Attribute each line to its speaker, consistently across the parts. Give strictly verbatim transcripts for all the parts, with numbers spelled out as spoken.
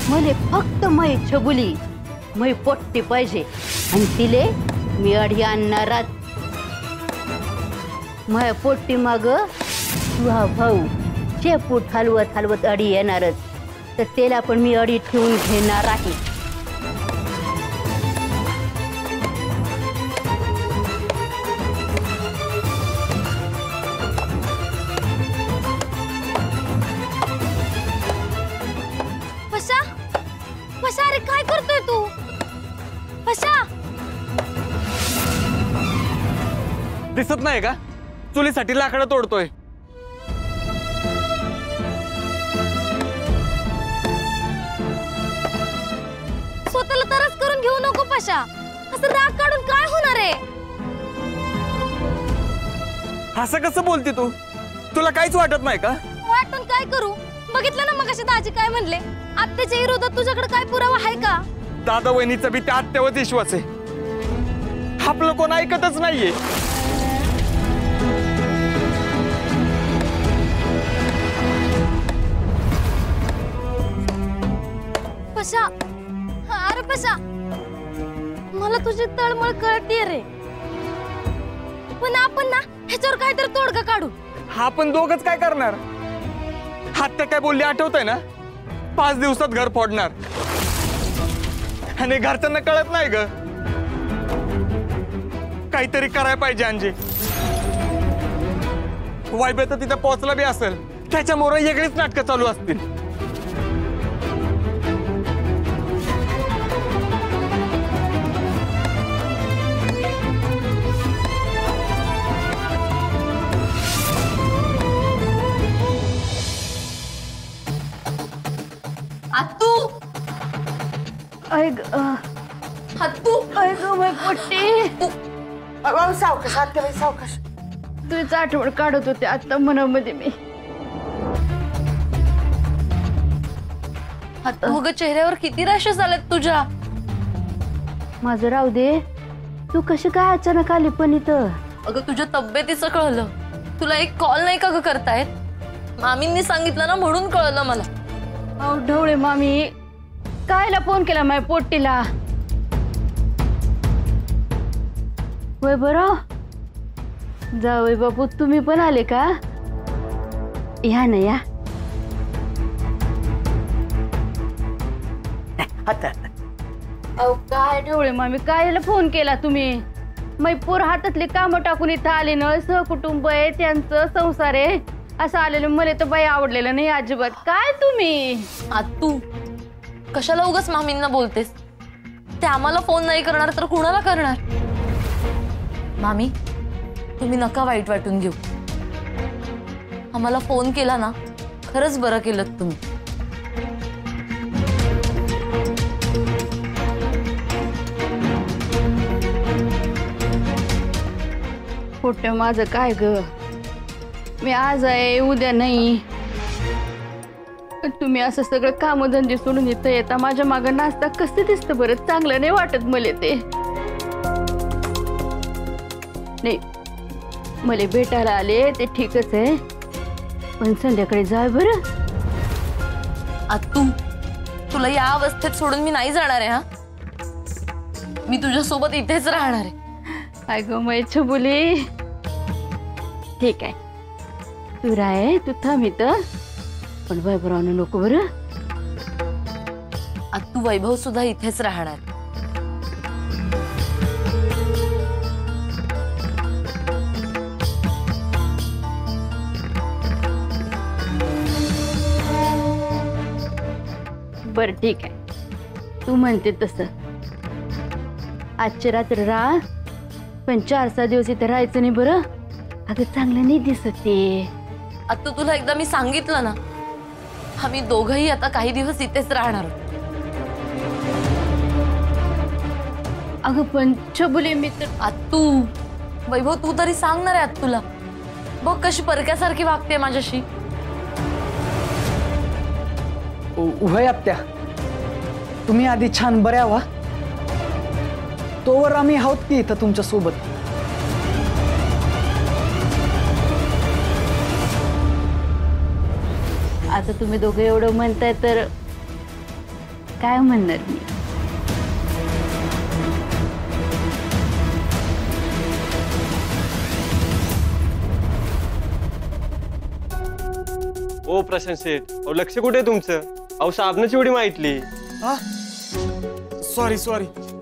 Speaker 1: मले फक्त मै छबुली मै पोट्टी पाहिजे आणि तिले मी अडी आणणारात. मै पोट्टी माग तुहा भाऊ शेपूट हलवत हलवत अडी येणारच, तर त्याला पण मी अडी ठेवून घेणार आहे.
Speaker 2: पशा पशा, अरे काय करतोय तू? पशा,
Speaker 3: दिसत नाही का चुलीसाठी लाकडं तोडतोय?
Speaker 2: स्वतःला तरच करून घेऊ नको पशा. असं राग काढून काय होणार आहे?
Speaker 3: असं कसं बोलते तू? तुला काहीच वाटत नाही का?
Speaker 2: वाटून काय करू? बघितलं ना मगाशी दाजी काय म्हणले. आत्याच्या विरोधात तुझ्याकडे काय पुरावा आहे का?
Speaker 3: दादा वहिनीचा बी त्या आत्यावर विश्वास आहे. आपलं कोण ऐकतच नाहीये.
Speaker 2: पशा, अरे पशा, मला तुझी तळमळ कळतीये रे. पण आपण ना ह्याच्यावर काहीतरी तोडगा काढू.
Speaker 3: आपण दोघच काय करणार? आत्या काय बोलली आठवतंय ना? पाच दिवसात घर फोडणार. आणि घरच्यांना कळत नाही ग. काहीतरी करायला पाहिजे अंजे. वायबे तर तिथे पोहोचला बी असेल, त्याच्यामुळे वेगळीच नाटकं चालू असतील.
Speaker 2: आतू,
Speaker 1: ऐक
Speaker 2: आतू,
Speaker 1: ऐक मै पोट्टी.
Speaker 4: सावकाश आत्याबाई सावकाश.
Speaker 1: तुझीच आठवण काढत होते आता मनामध्ये मी.
Speaker 2: अगं चेहऱ्यावर किती रॅशेस आलेत तुझ्या.
Speaker 1: माझं राहू दे. तू कशी काय अचानक आली पण इथं?
Speaker 2: अगं तुझ्या तब्येतीचं कळलं. तुला एक कॉल नाही का ग करतायत? मामींनी सांगितलं ना म्हणून कळलं मला.
Speaker 1: अहो ढवळे मामी, कायला फोन केला माझ्या पोट्टीला? वय बरं जावई बापू, तुम्ही पण आले का? या ना या. अहो काय ढवळे मामी, कायला फोन केला तुम्ही? मैपूर हातातले कामं टाकून इथं आले ना. सहकुटुंब आहे त्यांचं, संसार आहे असं आलेलं. मला तर बाई आवडलेलं नाही अजिबात. काय तुम्ही
Speaker 2: आतू कशाला उगाच मामींना बोलतेस? ते आम्हाला फोन नाही करणार तर कुणाला करणार? मामी तुम्ही नका वाईट वाटून घेऊ. आम्हाला फोन केला ना, खरंच बरं केलं तुम्ही.
Speaker 1: पोट्ट माझं काय ग, मी आज आहे उद्या नाही. तुम्ही असं सगळं कामधंदे सोडून इथं येता माझ्या मागं नाचता कसं दिसतं बरं? चांगलं नाही वाटत मला ते. नाही मला भेटायला आले ते ठीकच आहे, पण संध्याकाळी जाय बरं.
Speaker 2: आतू तुला या अवस्थेत सोडून मी नाही जाणार आहे. हा मी तुझ्या सोबत इथेच राहणार आहे.
Speaker 1: काय ग मै छबुली, ठीक आहे तू राय, तू थांब इथं, पण वैभवरावनं नको बरं.
Speaker 2: आतू वैभव सुद्धा इथेच राहणार.
Speaker 1: बरं ठीक आहे, तू म्हणते तसं. आजची रात्र राहा, पण चार सहा दिवस इथे राहायचं नाही बरं. अगं चांगलं नाही दिसत ते.
Speaker 2: आता तुला एकदा मी सांगितलं ना, आम्ही दोघंही आता काही दिवस इथेच राहणार.
Speaker 1: अगं पण छबुली मी तर.
Speaker 2: आतू वैभव तू तरी सांगणार आहे आतूला. बघ कशी परक्यासारखी वागते माझ्याशी.
Speaker 4: उभय आत्या, तुम्ही आधी छान बऱ्या व्हा, तोवर आम्ही आहोत की इथं तुमच्या सोबत.
Speaker 1: आता तुम्ही दोघे एवढं म्हणताय तर काय म्हणणार मी.
Speaker 5: ओ प्रशांत शेठ, अहो लक्ष कुठे आहे तुमचं? अहो साबणाची उडी माहितली.
Speaker 3: हा सॉरी सॉरी.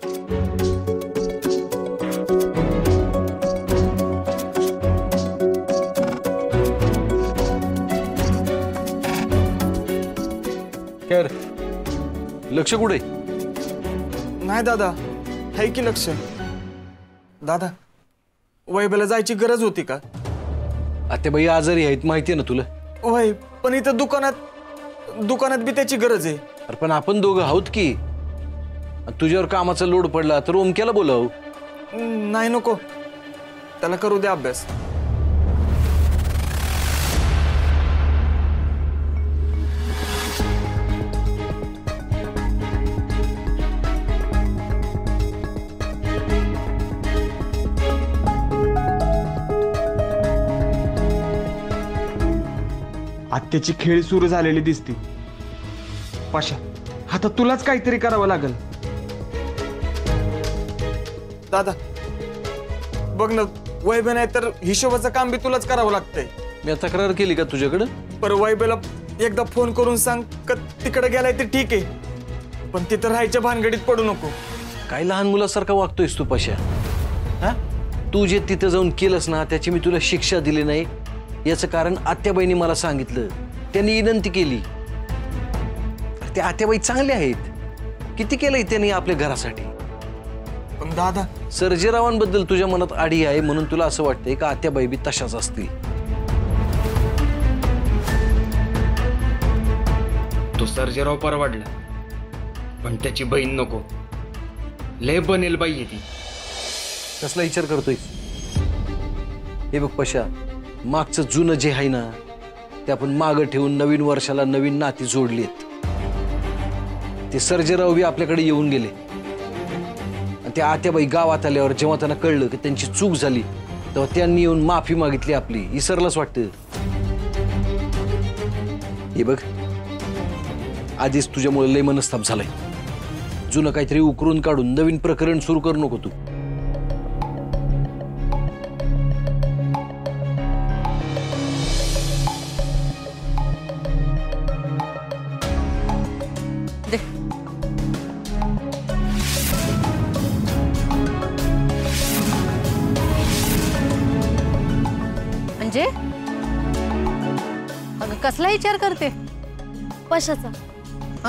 Speaker 6: कर लक्ष कुठे?
Speaker 3: नाही दादा, आहे की लक्ष. दादा, वैभवला जायची गरज होती का?
Speaker 6: आत्याबाई आजारी आहेत माहिती आहे ना तुला.
Speaker 3: वय पण इथं दुकानात दुकानात बी त्याची गरज आहे.
Speaker 6: अरे पण आपण दोघं आहोत की. तुझ्यावर कामाचा लोड पडला तर ओमक्याला बोलाव.
Speaker 3: नाही नको, त्याला करू दे अभ्यास. आत्याची खेळ सुरू झालेली दिसते. पाशा, आता तुलाच काहीतरी करावं लागेल. दादा बघ ना, वैभव नाही तर हिशोबाचं काम बी तुलाच करावं लागतंय.
Speaker 6: मी तक्रार केली का तुझ्याकडं?
Speaker 3: पर वैभवला एकदा फोन करून सांग का तिकडे गेलाय ते ठीक आहे, पण तिथं राहायच्या भानगडीत पडू नको.
Speaker 6: काय लहान मुलासारखा वागतोयस तू पाशा? हा, तू जे तिथं जाऊन केलंस ना त्याची मी तुला शिक्षा दिली नाही याचं कारण आत्याबाईंनी मला सांगितलं. त्यांनी विनंती केली. ते आत्याबाई चांगले आहेत. किती केलंय त्यांनी आपल्या घरासाठी.
Speaker 3: पण दादा,
Speaker 6: सर्जेरावांबद्दल तुझ्या मनात आडी आहे म्हणून तुला असं वाटतंय का आत्याबाई बी तशाच असतील.
Speaker 7: तो सर्जेराव परवडला, पण त्याची बहीण नको. लय बनेल बाई ती.
Speaker 6: कसला विचार करतोय? हे बघ पशा, मागचं जुनं जे आहे ना ते आपण मागं ठेवून नवीन वर्षाला नवीन नाती जोडलीत. ते सर्जेराव बी आपल्याकडे येऊन गेले आणि ते आत्याबाई गावात आल्यावर जेव्हा त्यांना कळलं की त्यांची चूक झाली तेव्हा त्यांनी येऊन माफी मागितली आपली. विसरलाच वाटतं. हे बघ, आधीच तुझ्यामुळे लय मनस्ताप झालाय. जुनं काहीतरी उकरून काढून नवीन प्रकरण सुरू करू नको तू.
Speaker 1: म्हणजे अगं कसला विचार करते?
Speaker 2: कशाचा?
Speaker 1: हा,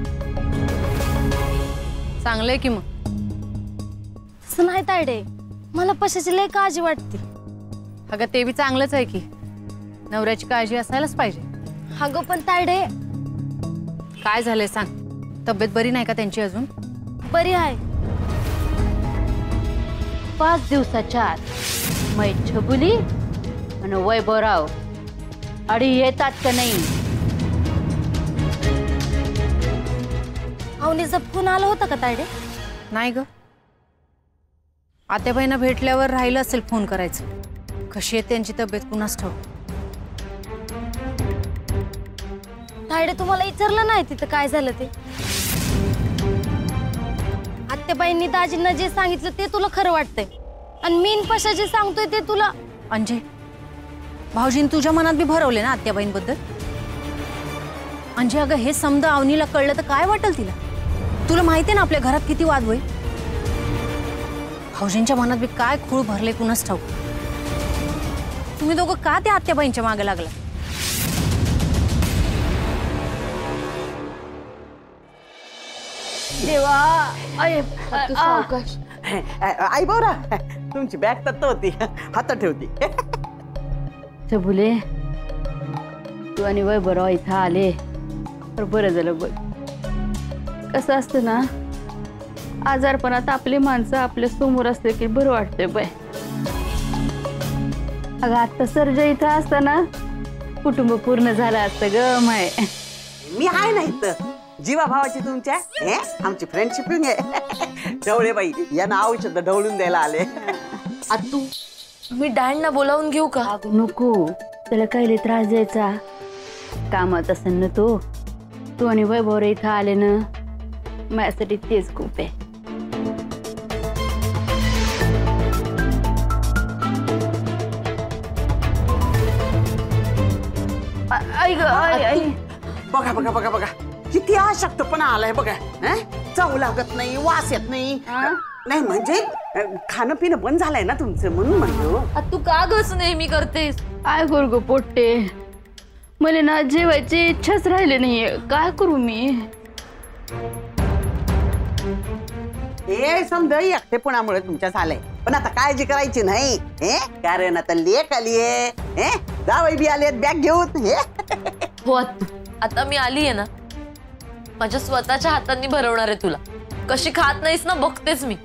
Speaker 1: चांगलंय की मग.
Speaker 2: तसं नाही तायडे, मला पशाची लय काळजी वाटते.
Speaker 1: अगं ते बी चांगलंच आहे की. नवऱ्याची काळजी असायलाच पाहिजे.
Speaker 2: अगं पण तायडे,
Speaker 1: काय झालंय सांग? तब्येत बरी नाही का त्यांची अजून?
Speaker 2: बरी आहे.
Speaker 1: पाच दिवसाच्या आत मै छबुली आणि वैभवराव अडी येतात का नाही?
Speaker 2: अवनीचा फोन आला होता का तायडे?
Speaker 1: नाही ग. आत्याबाईंना भेटल्यावर राहिलं असेल फोन करायचं. कशी आहे त्यांची तब्येत कुणास ठाऊक.
Speaker 2: तायडे तुम्हाला विचारलं नाही तिथं काय झालं ते? आत्याबाईंनी दाजींना जे सांगितलं ते तुला खरं वाटतंय आणि मीन पशा जे सांगतोय ते तुला.
Speaker 1: अंजे, भाऊजीन तुझ्या मनात बी भरवले ना आत्याबाईंबद्दल? अंजे अगं हे समजा अवनीला कळलं तर काय वाटेल तिला? तुला माहितीये ना आपल्या घरात किती वाद होईल. भाऊजींच्या मनात बी काय खूळ भरले कुणास ठाऊक. तुम्ही दोघं का त्या आत्याबाईंच्या मागे लागला?
Speaker 8: देवा,
Speaker 1: अय
Speaker 8: सावकाश. आई बोरा, तुमची बॅग तर होती, हातात ठेवती.
Speaker 1: चबुले, तू आणि वैभवराव इथं आले तर बरं झालं. बघ कसं असतं ना, आजारपणात आपली माणसं आपल्या समोर असले की बरं वाटतंय. बाय अगं आता सर्जा इथं असताना कुटुंब पूर्ण झालं असतं ग माय.
Speaker 8: मी आहे ना इथं, जीवा भावाची तुमच्या. हे आमची फ्रेंडशिपिंग आहे. ढवळे बाई यांना औषध ढवळून द्यायला आले.
Speaker 2: आतू, मी डॅडना बोलावून घेऊ का?
Speaker 1: अगं नको, त्याला काही त्रास द्यायचा. कामात असेल ना तो. तू आणि वैभवराव इथं आले ना माझ्यासाठी तेच खूप आहे. आ- आई ग आई आई
Speaker 8: बघा बघा बघा बघा किती अशक्तपणा आलाय बघा. हं? चव लागत नाही, वास येत नाही. नाही म्हणजे अं, खाणं पिणं बंद झालंय ना तुमचं, म्हणून म्हणलो.
Speaker 2: आ, तू का गस नेहमी करतेस?
Speaker 1: काय करू ग पोट्टे, मला ना जेवायची इच्छाच राहिली नाहीये. काय करू मी?
Speaker 8: हे समजा एकटेपणामुळे तुमच्या झालंय, पण आता काळजी करायची नाही. हे कारण आता लेक आलीये. हे जावई बी आलेत बॅग घेऊन. हे
Speaker 2: हो आत्तू, आता मी आली आहे ना, माझ्या स्वतःच्या हातांनी भरवणार आहे तुला. कशी खात नाहीस ना बघतेच मी.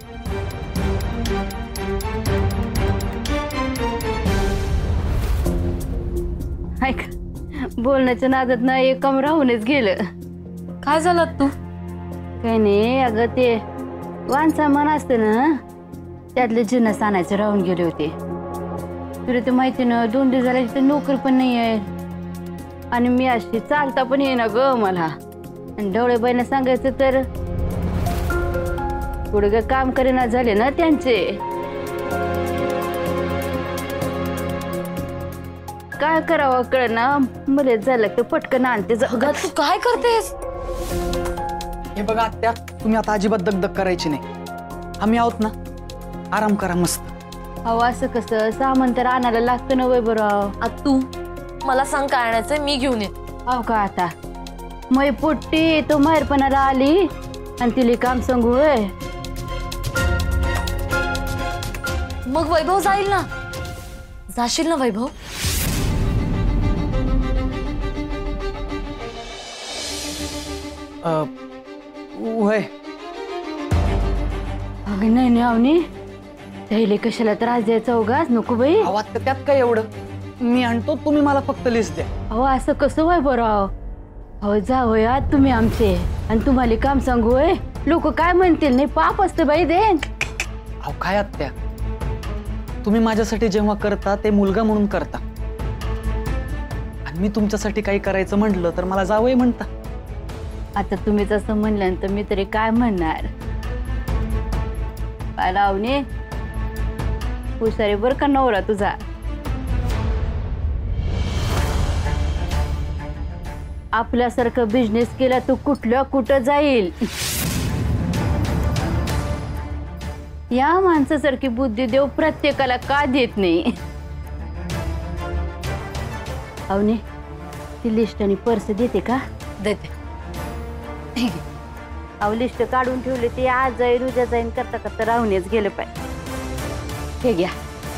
Speaker 1: ऐक, बोलण्याच्या नादात ना एक काम राहूनच गेलं.
Speaker 2: काय झालं तू?
Speaker 1: काही नाही अगं, ते वाण सामान असतं ना त्यातले जिन्नस आणायचे राहून गेले होते. तुला तर माहिती ना, दोन दिवस झाले तिथे नोकरी पण नाही आहे आणि मी अशी चालता पण येईना ग मला. आणि ढवळेबाईंना सांगायचं तर पुढे ग काम करेना झाले ना त्यांचे. काय करावं कळ ना, मला झालं तर पटकन आणते.
Speaker 2: अगं तू काय करतेस?
Speaker 4: हे बघा आत्या, तुम्ही आता अजिबात दगदग करायची नाही. आम्ही आहोत ना, आराम करा मस्त.
Speaker 1: अहो असं कसं, सामान तर आणायला लागतं ना वैभवराव.
Speaker 2: आत्तू मला सांग काय आणायचंय, मी घेऊन येते.
Speaker 1: अहो का आता मै पोट्टी तो माहेरपणाला आली आणि तिला काम सांगू होय.
Speaker 2: मग वैभव जाईल ना, जाशील ना वैभव?
Speaker 4: अ, वय
Speaker 1: अगं नाही नाही अवनी, त्याला कशाला त्रास द्यायचा उगाच, नको बाई.
Speaker 4: आवाज तर त्यात काय एवढं, मी आणतो, तुम्ही मला फक्त लिस्ट द्या.
Speaker 1: अहो असं कसं वैभवराव? अहो जा होय आज तुम्ही आमचे आणि तुम्हाला काम सांगू होय. लोक काय म्हणतील, नाही पाप असतं बाई दे.
Speaker 4: अहो काय आत्या, तुम्ही माझ्यासाठी जेव्हा करता ते मुलगा म्हणून करता, आणि मी तुमच्यासाठी काही करायचं म्हटलं तर मला जावंय म्हणता.
Speaker 1: आता तुम्ही तसं म्हणल्यानंतर मी तरी काय म्हणणार. काय लावणे हुशारी बर का नवरा तुझा. आपल्यासारखं बिझनेस केला तो कुठल्या कुठं जाईल. या माणसासारखी बुद्धी देव प्रत्येकाला का देत नाही. अवने ती लिस्ट आणि पर्स देते का?
Speaker 2: देते.
Speaker 1: अहो लिस्ट काढून ठेवली, ती आज जाईल उद्या जाईन करता करता राहूनच गेलं पाहिजे. हे घ्या.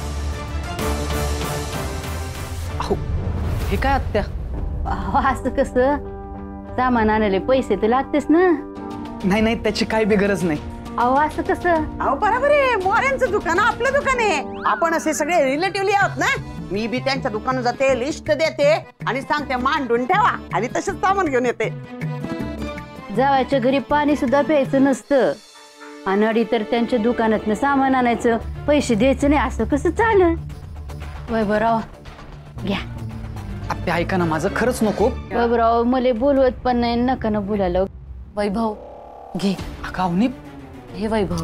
Speaker 4: अहो हे काय आत्या?
Speaker 1: अहो, असं कसं, सामान आणायला पैसे तर लागतेच ना.
Speaker 4: नाही नाही, त्याची काही बी गरज नाही.
Speaker 1: अहो असं कसं?
Speaker 8: अहो बरोबर आहे, मोऱ्यांचं दुकान आपलं दुकान आहे. आपण असे सगळे रिलेटिव्हली आहोत ना. मी बी त्यांच्या दुकानात जाते, लिस्ट देते आणि सांगते मांडून ठेवा, आणि तसंच सामान घेऊन येते.
Speaker 1: जावायच्या घरी पाणी सुद्धा प्यायचं नसतं आणि अडी तर त्यांच्या दुकानातनं सामान आणायचं, पैसे द्यायचं नाही, असं कसं चालेल? वैभवराव घ्या.
Speaker 4: आत्या ऐका ना, माझं खरंच नको.
Speaker 1: वैभवराव मला बोलवत पण नाही, नका ना बोलायला.
Speaker 2: वैभव घे.
Speaker 4: अवनी
Speaker 2: हे वैभव.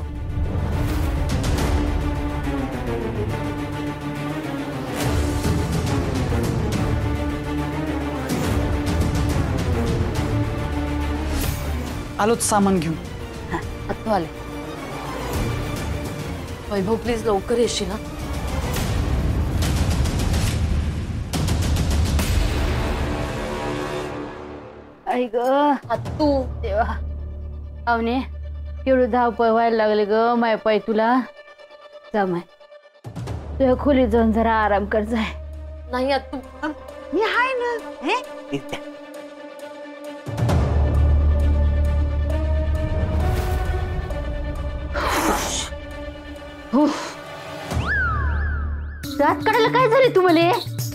Speaker 4: आलोच सामान घेऊन.
Speaker 2: आत्तू आले. वैभव प्लीज लवकर येशील ना.
Speaker 1: आई ग
Speaker 2: आत्तू
Speaker 1: देवा. अवने एवढं धावपळ व्हायला लागले ग माय पाय तुला. जा माय तुझ्या खोलीत जाऊन जरा आराम कर जाय.
Speaker 2: नाही आत्तू,
Speaker 8: मी हाय ना. हे इथे.
Speaker 1: दात काढायला काय झाले तुम्हाला?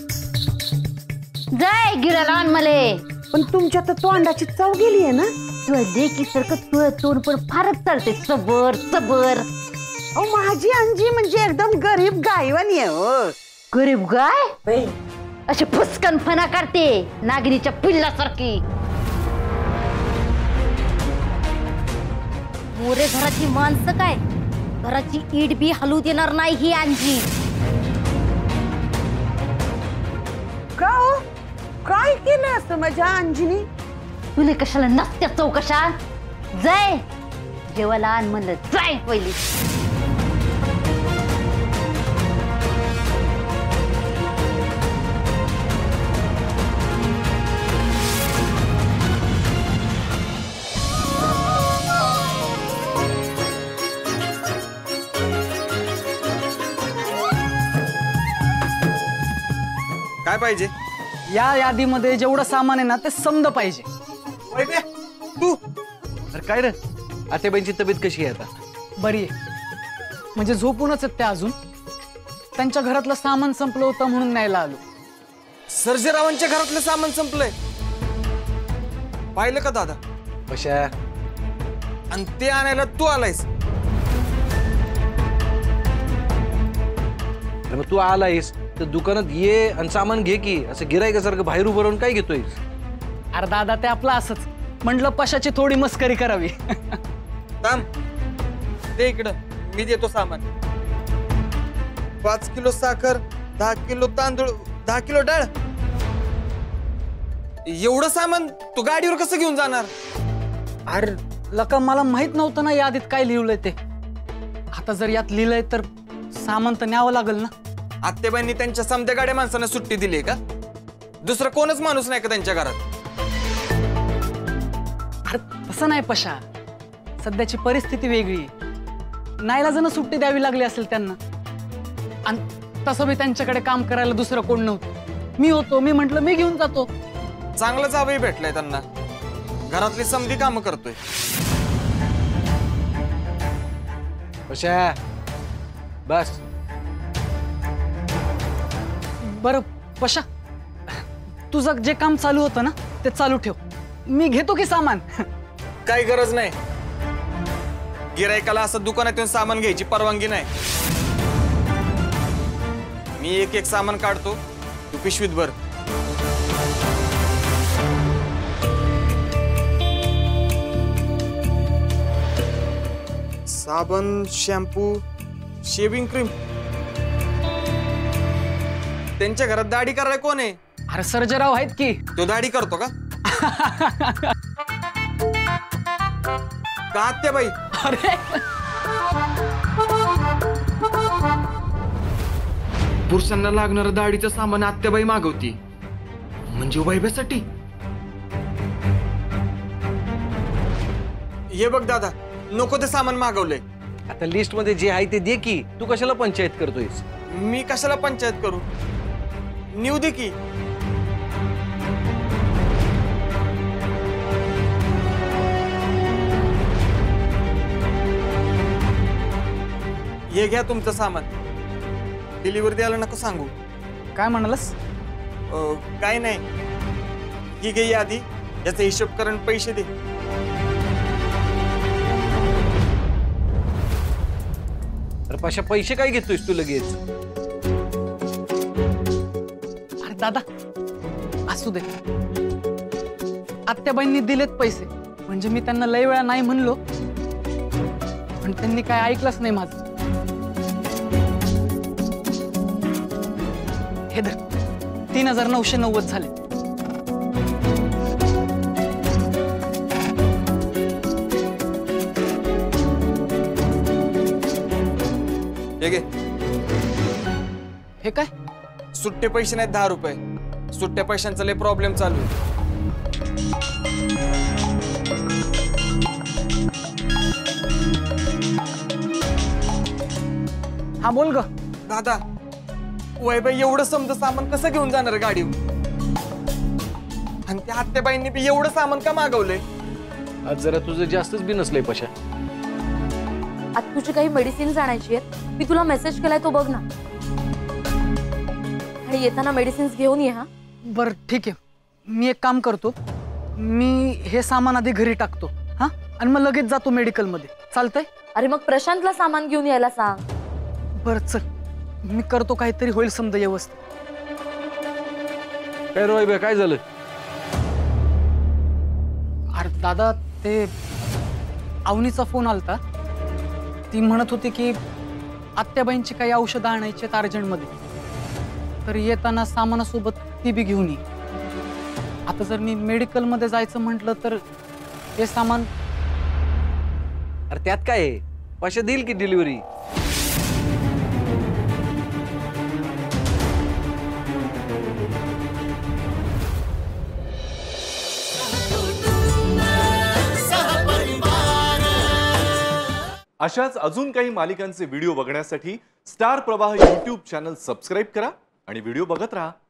Speaker 1: जाय गिराला आण मले.
Speaker 8: पण तुमच्या तर तोंडाची चव गेली आहे ना.
Speaker 1: तुझ्या देखी सारखं तुझं तोंड पण फारच चालते, सबर सबर.
Speaker 8: अहो माझी अंजी म्हणजे एकदम गरीब गायवानी आहे. हो
Speaker 1: गरीब गाय अशी फुसकन फना करते नागिनीच्या पिल्लासारखी.
Speaker 9: मोरे घराची माणसं काय घराची ईट बी हलू देणार नाही ही अंजी.
Speaker 8: का हो? काय केलं असतं माझ्या अंजीनी?
Speaker 9: तुले कशाला नसत्या चौकशा? जाय जेवायला आण म्हणलं, जाय पहिली.
Speaker 3: काय पाहिजे?
Speaker 4: या यादीमध्ये जेवढं सामान आहे ना ते समद पाहिजे.
Speaker 3: वैभ्या, तू
Speaker 6: अरे काय रे, आत्याबाईंची तब्येत कशी आहे आता?
Speaker 4: बरी आहे. म्हणजे झोपूनच आहेत त्या अजून. त्यांच्या घरातलं सामान संपलं होतं म्हणून न्यायला आलो.
Speaker 3: सर्जेरावांच्या घरातलं सामान संपलंय. पाहिलं का दादा?
Speaker 6: पशा,
Speaker 3: आणि ते आणायला तू आलायस.
Speaker 6: अरे मग तू आलायस तर दुकानात ये आणि सामान घे की. असं गिरायकासारखं बाहेर उभं राहून काय घेतोय?
Speaker 4: अरे दादा ते आपलं असंच म्हटलं, पशाची थोडी मस्करी करावी.
Speaker 3: थांब, दे इकडं, मी देतो सामान. पाच किलो साखर, दहा किलो तांदूळ, दहा किलो डाळ. एवढं सामान तू गाडीवर कसं घेऊन जाणार?
Speaker 4: अरे लका, मला माहित नव्हतं ना यादीत काय लिहिलंय ते. आता जर यात लिहिलंय तर सामान तर न्यावं लागेल ना.
Speaker 3: आत्तेबाईंनी त्यांच्या समध्या गाड्या माणसांना सुट्टी दिली का? दुसरा कोणच माणूस नाही का त्यांच्या घरात?
Speaker 4: अरे तसं नाही पशा, सध्याची परिस्थिती वेगळी. नाईलाजानं सुट्टी द्यावी लागली असेल त्यांना. आणि तसं मी त्यांच्याकडे काम करायला दुसरं कोण नव्हतं. मी होतो. मी म्हंटल मी घेऊन जातो.
Speaker 3: चांगलं जावई भेटलंय त्यांना. घरातली समधी कामं करतोय.
Speaker 6: पशा बस.
Speaker 4: बरं पशा, तुझं जे काम चालू होतं ना ते चालू ठेव. मी घेतो की सामान.
Speaker 3: काही गरज नाही. गिरायकाला असं दुकानात येऊन सामान घ्यायची परवानगी नाही. मी एक एक सामान काढतो, तू पिशवीत भर. साबण, शॅम्पू, शेविंग क्रीम. त्यांच्या घरात दाढी करायला कोण आहे?
Speaker 4: अरे सर्जेराव आहेत की.
Speaker 3: तो दाढी करतो का? का आत्याबाई?
Speaker 4: अरे
Speaker 7: पुरुषांना लागणारं दाढीचं सामान आत्याबाई मागवती, म्हणजे वैभ्यासाठी.
Speaker 3: हे बघ दादा, नको ते सामान मागवलंय.
Speaker 6: आता लिस्ट मध्ये जे आहे ते दे की. तू कशाला पंचायत करतोयस?
Speaker 3: मी कशाला पंचायत करू? नेऊ दे की. हे घ्या तुमचं सामान. डिलिव्हरी द्यायला नको सांगू.
Speaker 4: काय म्हणालस?
Speaker 3: अं, काय नाही. ही घे यादी, याचा हिशोब करून पैसे दे.
Speaker 6: अरे पशा, पैसे काय घेतोयस तू लगेच?
Speaker 4: अरे दादा असू दे. आत्याबाईंनी दिलेत पैसे म्हणजे मी त्यांना लय वेळा नाही म्हणलो, पण त्यांनी काय ऐकलंच नाही माझं. हे धर, तीन हजार नऊशे नव्वद झाले.
Speaker 3: हे घे.
Speaker 4: हे काय?
Speaker 3: सुट्टे पैसे नाहीत, दहा रुपये. सुट्ट्या पैशांचा लय प्रॉब्लेम चालू आहे.
Speaker 4: हा बोल ग.
Speaker 3: दादा, वैबाई एवढं समजा सामान कसं घेऊन जाणार गाडीवर? आणि त्या आत्याबाईंनी बी एवढं सामान का मागवलंय?
Speaker 6: आज जरा तुझं जास्तच बी नसलंय पशा.
Speaker 2: आता तुझी काही मेडिसिन्स आणायची आहेत, मी तुला मेसेज केलाय तो बघ ना. आणि येताना मेडिसिन्स घेऊन ये. हा
Speaker 4: बर ठीक आहे. मी एक काम करतो, मी हे सामान आधी घरी टाकतो हा, आणि मग लगेच जातो मेडिकल मध्ये. चालतंय?
Speaker 2: अरे मग प्रशांतला सामान घेऊन यायला सांग.
Speaker 4: बर चल, मी करतो, काहीतरी होईल समजा व्यवस्थित.
Speaker 6: काय रोय बे, काय झालं?
Speaker 4: अरे दादा ते अवनीचा फोन आलता. ती म्हणत होती की आत्याबाईंची काही औषधं आणायची आहेत अर्जंटमध्ये, तर येताना सामानासोबत ती बी घेऊन ये. आता जर मी मेडिकलमध्ये जायचं म्हटलं तर हे सामान.
Speaker 6: अरे त्यात काय आहे, पशा देईल की डिलिव्हरी.
Speaker 10: अशाच अजून काही मालिकांचे व्हिडिओ बघण्यासाठी स्टार प्रवाह यूट्यूब चॅनल सबस्क्राईब करा आणि व्हिडिओ बघत राहा.